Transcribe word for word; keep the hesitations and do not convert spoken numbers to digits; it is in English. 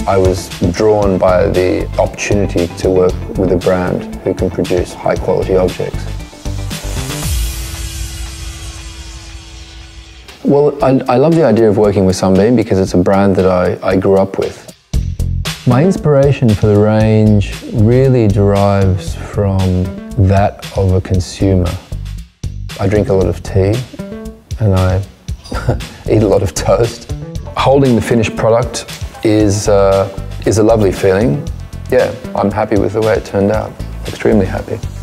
I was drawn by the opportunity to work with a brand who can produce high-quality objects. Well, I, I love the idea of working with Sunbeam because it's a brand that I, I grew up with. My inspiration for the range really derives from that of a consumer. I drink a lot of tea and I eat a lot of toast. Holding the finished product is, uh, is a lovely feeling. Yeah, I'm happy with the way it turned out. Extremely happy.